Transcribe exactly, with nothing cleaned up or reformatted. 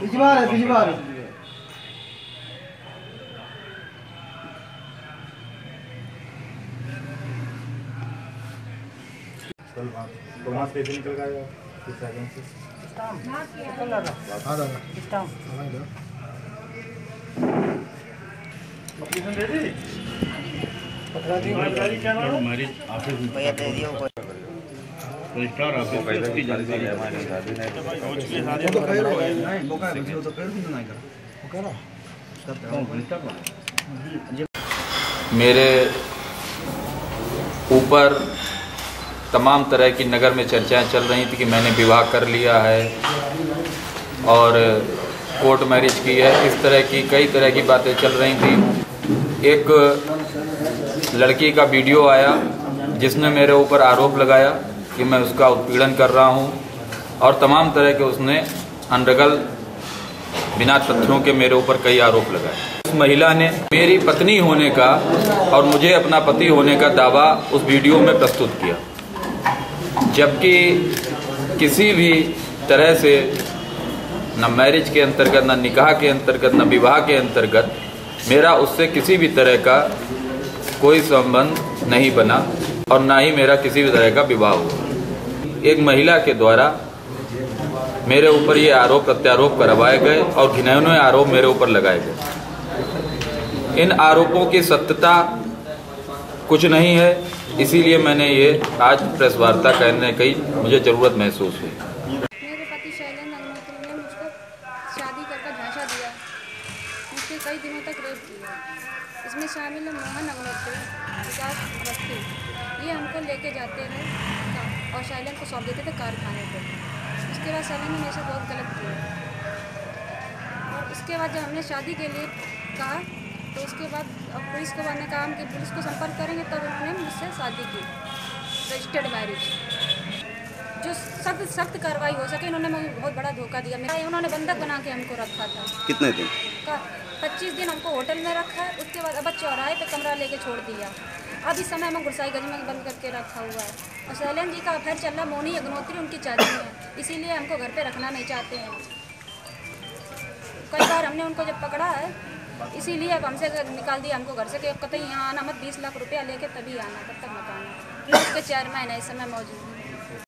पिछवाड़ है पिछवाड़। तो वहाँ से निकल गया किस साइड से हाँ दादा स्टाम एप्लीकेशन दे दी पकड़ा दी हमारी ऑफिस में भैया दे दियो रजिस्ट्रार ऑफिस की जानकारी है हमारी शादी नहीं पहुंच के शादी तो कर रहा है नहीं वो का वो तो कर नहीं करा वो करा मेरे ऊपर तमाम तरह की नगर में चर्चाएं चल रही थी कि मैंने विवाह कर लिया है और कोर्ट मैरिज की है। इस तरह की कई तरह की बातें चल रही थी। एक लड़की का वीडियो आया जिसने मेरे ऊपर आरोप लगाया कि मैं उसका उत्पीड़न कर रहा हूं और तमाम तरह के उसने अनर्गल बिना तथ्यों के मेरे ऊपर कई आरोप लगाए। उस महिला ने मेरी पत्नी होने का और मुझे अपना पति होने का दावा उस वीडियो में प्रस्तुत किया, जबकि किसी भी तरह से न मैरिज के अंतर्गत, न निकाह के अंतर्गत, न विवाह के अंतर्गत मेरा उससे किसी भी तरह का कोई संबंध नहीं बना और ना ही मेरा किसी भी तरह का विवाह हुआ। एक महिला के द्वारा मेरे ऊपर ये आरोप प्रत्यारोप करवाए गए और घिनौने आरोप मेरे ऊपर लगाए गए। इन आरोपों की सत्यता कुछ नहीं है, इसीलिए मैंने ये आज प्रेस वार्ता करने की मुझे ज़रूरत महसूस हुई। मेरे पति शैलेंद्र अग्निहोत्री ने मुझको शादी करके झांसा दिया, मुझसे कई दिनों तक रेप किया। इसमें शामिल है मोहन अग्निहोत्री, विकास अवस्थी। ये हमको लेके जाते रहे और शैलेंद्र को सौंप देते थे कारखाने पर। उसके बाद शैलेंद्र ने मेरे साथ बहुत गलत किया और उसके बाद जब हमने शादी के लिए कहा तो उसके बाद पुलिस को मैंने कहा कि पुलिस को संपर्क करेंगे, तब उन्होंने मुझसे शादी की, रजिस्टर्ड मैरिज। जो सख्त सख्त कार्रवाई हो सके, इन्होंने मुझे बहुत बड़ा धोखा दिया। मैं उन्होंने बंधक बना के हमको रखा था। कितने दिन का पच्चीस दिन हमको होटल में रखा है। उसके बाद अब चौराहे पे कमरा लेके छोड़ दिया। अब इस समय हमें गुरसाई गंज में बंद करके रखा हुआ है और शैलेंद्र जी का अफेयर चल रहा। मोनी अग्निहोत्री उनकी चाची है, इसीलिए हमको घर पे रखना नहीं चाहते हैं। कई बार हमने उनको जब पकड़ा है, इसीलिए अब हमसे निकाल दिया हमको घर से कि कतई यहाँ आना मत, बीस लाख रुपया लेके तभी आना, तब तक मत आना। उसके चेयरमैन है इस समय मौजूद।